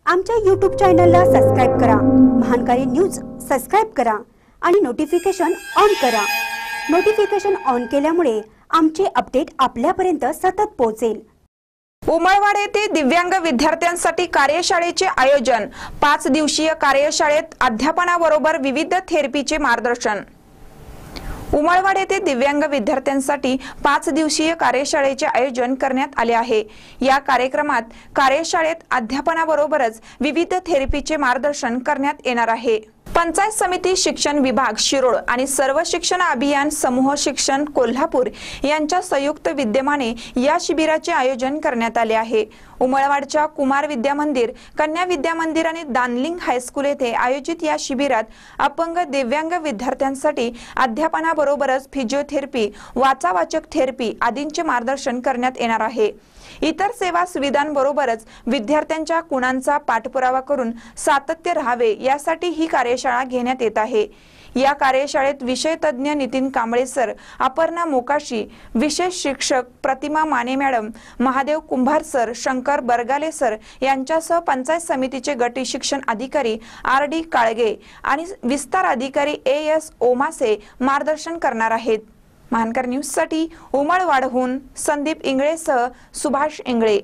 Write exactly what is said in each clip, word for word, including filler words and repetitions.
आमच्या यूट्यूब चॅनलला सबस्क्राइब करा, महानकारी न्यूज सबस्क्राइब करा आणि नोटिफिकेशन ऑन करा। नोटिफिकेशन ऑन केल्यामुळे आमचे अपडेट आपल्यापर्यंत सतत पोहोचेल। उमळवाड येथे दिव्यांग विद्यार्थ्यांसाठी कार्यशाळेचे आयोजन। पाच दिवसीय कार्यशाळेत अध्यापनाबरोबर विविध थेरपीचे मार्गदर्शन। उमळवाड येथे दिव्यांग विद्यार्थ्यांसाठी पाच दिवसीय कार्यशाळेचे आयोजन करण्यात आले आहे। या कार्यक्रमात कार्यशाळेत अध्यापनाबरोबरच विविध थेरपीचे मार्गदर्शन करण्यात येणार आहे। पंचायत समिती शिक्षण विभाग शिरोळ आणि सर्व शिक्षण अभियान समूह शिक्षण कोल्हापूर यांच्या संयुक्त विद्यमाने या शिबिराचे आयोजन करण्यात आले आहे। उमळवाडच्या कुमार विद्या मंदिर, कन्या विद्या मंदिर आणि दानलिंग हायस्कूल येथे आयोजित या शिबिरात अपंग दिव्यांग विद्यार्थ्यांसाठी अध्यापनाबरोबरच फिजिओथेरपी, वाचावाचक थेरपी आदींचे मार्गदर्शन करण्यात येणार आहे। इतर सेवा सुविधांबरोबरच विद्यार्थ्यांच्या गुणांचा पाठपुरावा करून सातत्य राहावे यासाठी ही कार्यशाळा घेण्यात येत आहे। या कार्यशाळेत विषय तज्ञ नितीन कांबळे सर, अपर्णा मोकाशी, विशेष शिक्षक Pratima Mane madam, Mahadev Kumbhar sir, Shankar Bargale sir यांच्यासह पंचायत समितीचे गट शिक्षण अधिकारी आर डी काळगे आणि विस्तार अधिकारी ए एस ओमासे मार्गदर्शन करणार आहेत। महानकर न्यूज साठी उमळवाडहून संदीप इंगळेसह सुभाष इंगळे।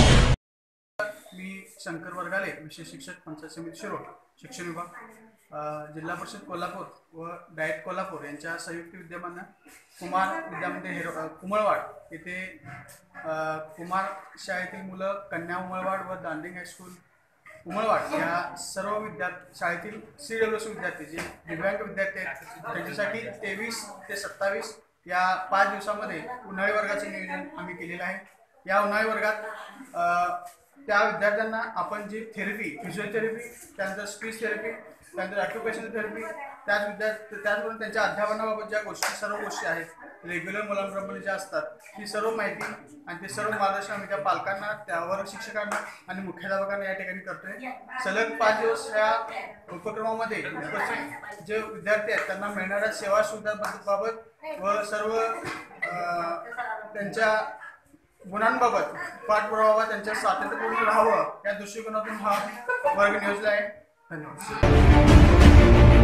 मी शंकर बरगाले, विशेष शिक्षक पंचायत समिती शिरोळ शिक्षण विभाग, जिल्हा परिषद कोल्हापूर व डाएट कोल्हापूर यांच्या संयुक्त विद्यमाने कुमार विद्यामंदिर उमळवाड येथे कुमार शाळेतील मुलं, कन्या उमळवाड व दानलिंग हायस्कूल उमळवाड या सर्व विद्यार्थी शाळेतील सी डब्ल्यू सी विद्यार्थी जे दिव्यांग विद्यार्थी आहेत त्यांच्यासाठी तेवीस ते सत्तावीस या पाच दिवसामध्ये उन्हाळी वर्गाचे नियोजन आम्ही केलेलं आहे। या उन्हाळी वर्गात त्या विद्यार्थ्यांना आपण जी थेरपी, फिजिओथेरपी, त्यानंतर स्पीच थेरपी, त्यानंतर ऑक्युपेशनल थेरपी, त्याच विद्यार्थी त्याचबरोबर त्यांच्या अध्यापनाबाबत ज्या गोष्टी सर्व गोष्टी आहेत रेग्युलर मुलांप्रमाणे ज्या असतात ती सर्व माहिती आणि ते सर्व मार्गदर्शन आम्ही त्या पालकांना, त्यावर शिक्षकांना आणि मुख्याध्यापकांना या ठिकाणी करतोय। सलग पाच दिवस या उपक्रमामध्ये उपस्थित जे विद्यार्थी आहेत त्यांना मिळणाऱ्या सेवा सुविधांबाबत व सर्व त्यांच्या गुणांबाबत पाठपुरावा त्यांच्या सातत्यपूर्ण राहावं या दृष्टिकोनातून हा वर्ग नियोजला आहे। धन्यवाद।